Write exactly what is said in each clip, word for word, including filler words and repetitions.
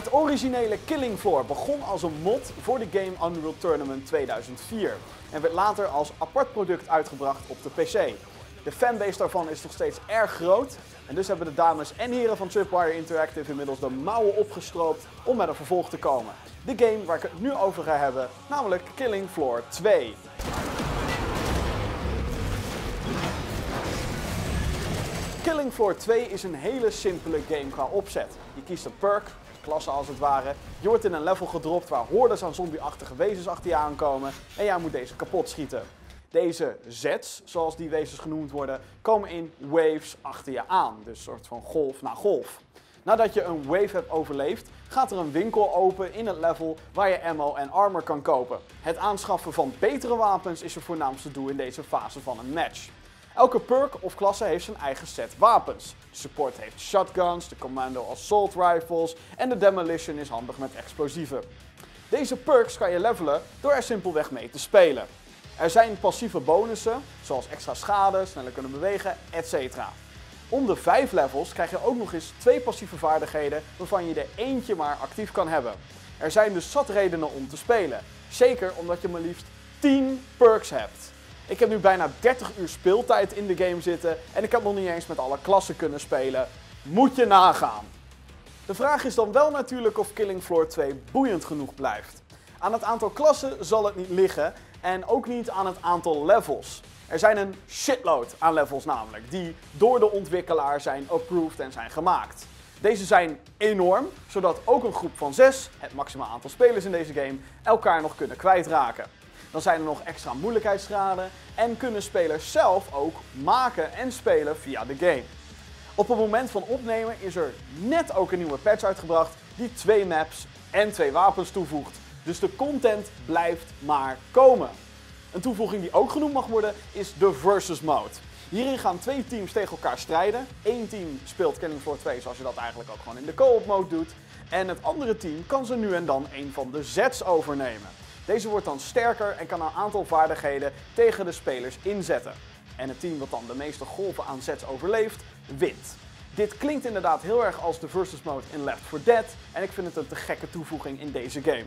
Het originele Killing Floor begon als een mod voor de game Unreal Tournament tweeduizend vier en werd later als apart product uitgebracht op de P C. De fanbase daarvan is nog steeds erg groot en dus hebben de dames en heren van Tripwire Interactive inmiddels de mouwen opgestroopt om met een vervolg te komen. De game waar ik het nu over ga hebben, namelijk Killing Floor twee. Killing Floor twee is een hele simpele game qua opzet. Je kiest een perk, klasse als het ware. Je wordt in een level gedropt waar hordes aan zombie-achtige wezens achter je aankomen en jij moet deze kapot schieten. Deze Z's, zoals die wezens genoemd worden, komen in waves achter je aan. Dus een soort van golf na golf. Nadat je een wave hebt overleefd, gaat er een winkel open in het level waar je ammo en armor kan kopen. Het aanschaffen van betere wapens is je voornaamste doel in deze fase van een match. Elke perk of klasse heeft zijn eigen set wapens. De support heeft shotguns, de commando assault rifles en de demolition is handig met explosieven. Deze perks kan je levelen door er simpelweg mee te spelen. Er zijn passieve bonussen, zoals extra schade, sneller kunnen bewegen, et cetera. Om de vijf levels krijg je ook nog eens twee passieve vaardigheden waarvan je er eentje maar actief kan hebben. Er zijn dus zat redenen om te spelen. Zeker omdat je maar liefst tien perks hebt. Ik heb nu bijna dertig uur speeltijd in de game zitten en ik heb nog niet eens met alle klassen kunnen spelen. Moet je nagaan. De vraag is dan wel natuurlijk of Killing Floor twee boeiend genoeg blijft. Aan het aantal klassen zal het niet liggen en ook niet aan het aantal levels. Er zijn een shitload aan levels namelijk, die door de ontwikkelaar zijn approved en zijn gemaakt. Deze zijn enorm, zodat ook een groep van zes, het maximaal aantal spelers in deze game, elkaar nog kunnen kwijtraken. Dan zijn er nog extra moeilijkheidsgraden en kunnen spelers zelf ook maken en spelen via de game. Op het moment van opnemen is er net ook een nieuwe patch uitgebracht die twee maps en twee wapens toevoegt. Dus de content blijft maar komen. Een toevoeging die ook genoemd mag worden is de versus mode. Hierin gaan twee teams tegen elkaar strijden. Eén team speelt Killing Floor twee zoals je dat eigenlijk ook gewoon in de co-op mode doet. En het andere team kan ze nu en dan een van de Z's overnemen. Deze wordt dan sterker en kan een aantal vaardigheden tegen de spelers inzetten. En het team dat dan de meeste golven aan Z's overleeft, wint. Dit klinkt inderdaad heel erg als de versus mode in Left four Dead en ik vind het een te gekke toevoeging in deze game.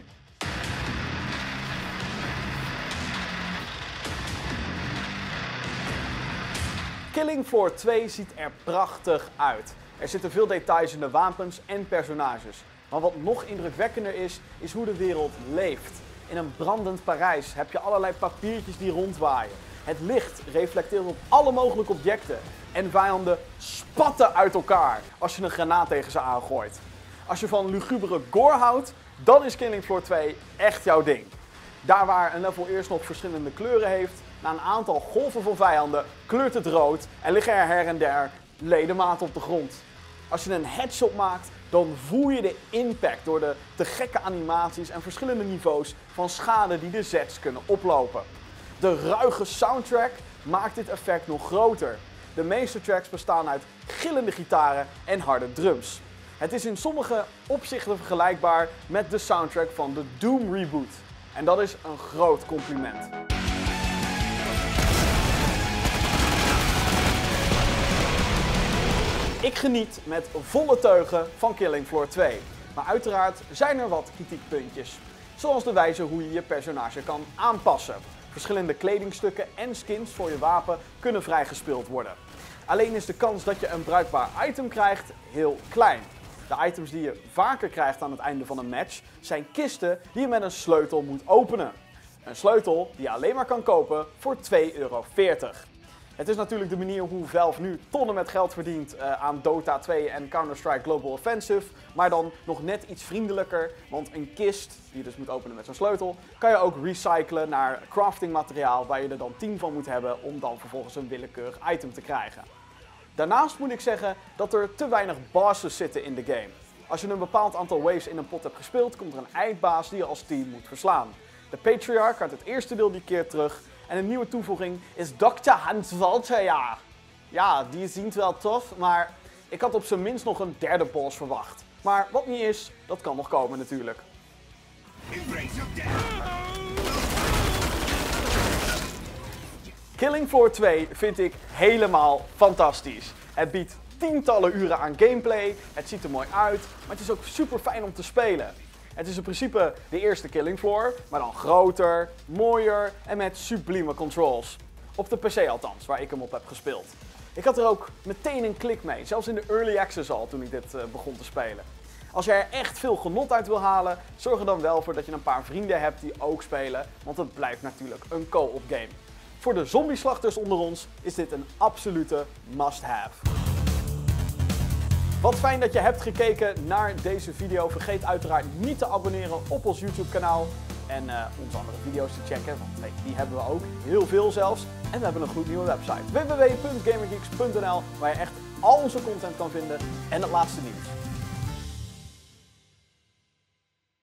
Killing Floor twee ziet er prachtig uit. Er zitten veel details in de wapens en personages. Maar wat nog indrukwekkender is, is hoe de wereld leeft. In een brandend Parijs heb je allerlei papiertjes die rondwaaien. Het licht reflecteert op alle mogelijke objecten. En vijanden spatten uit elkaar als je een granaat tegen ze aangooit. Als je van lugubere gore houdt, dan is Killing Floor twee echt jouw ding. Daar waar een level eerst nog verschillende kleuren heeft, na een aantal golven van vijanden kleurt het rood en liggen er her en der ledematen op de grond. Als je een headshot maakt, dan voel je de impact door de te gekke animaties en verschillende niveaus van schade die de Z's kunnen oplopen. De ruige soundtrack maakt dit effect nog groter. De meeste tracks bestaan uit gillende gitaren en harde drums. Het is in sommige opzichten vergelijkbaar met de soundtrack van de Doom reboot. En dat is een groot compliment. Ik geniet met volle teugen van Killing Floor twee. Maar uiteraard zijn er wat kritiekpuntjes. Zoals de wijze hoe je je personage kan aanpassen. Verschillende kledingstukken en skins voor je wapen kunnen vrijgespeeld worden. Alleen is de kans dat je een bruikbaar item krijgt heel klein. De items die je vaker krijgt aan het einde van een match zijn kisten die je met een sleutel moet openen. Een sleutel die je alleen maar kan kopen voor twee euro veertig. Het is natuurlijk de manier hoe Valve nu tonnen met geld verdient uh, aan Dota twee en Counter-Strike Global Offensive, maar dan nog net iets vriendelijker, want een kist, die je dus moet openen met zo'n sleutel, kan je ook recyclen naar craftingmateriaal waar je er dan tien van moet hebben om dan vervolgens een willekeurig item te krijgen. Daarnaast moet ik zeggen dat er te weinig bosses zitten in de game. Als je een bepaald aantal waves in een pot hebt gespeeld, komt er een eindbaas die je als team moet verslaan. De Patriarch uit het eerste deel die keert terug. En een nieuwe toevoeging is dokter Hans Walter. Ja, die ziet wel tof, maar ik had op zijn minst nog een derde boss verwacht. Maar wat niet is, dat kan nog komen natuurlijk. Killing Floor twee vind ik helemaal fantastisch. Het biedt tientallen uren aan gameplay. Het ziet er mooi uit, maar het is ook super fijn om te spelen. Het is in principe de eerste Killing Floor, maar dan groter, mooier en met sublieme controls. Op de P C althans, waar ik hem op heb gespeeld. Ik had er ook meteen een klik mee, zelfs in de Early Access al toen ik dit uh, begon te spelen. Als jij er echt veel genot uit wil halen, zorg er dan wel voor dat je een paar vrienden hebt die ook spelen, want het blijft natuurlijk een co-op game. Voor de zombieslachters onder ons is dit een absolute must-have. Wat fijn dat je hebt gekeken naar deze video. Vergeet uiteraard niet te abonneren op ons YouTube kanaal en uh, onze andere video's te checken, want hey, die hebben we ook, heel veel zelfs. En we hebben een gloednieuwe website, w w w punt gamergeeks punt n l, waar je echt al onze content kan vinden en het laatste nieuws.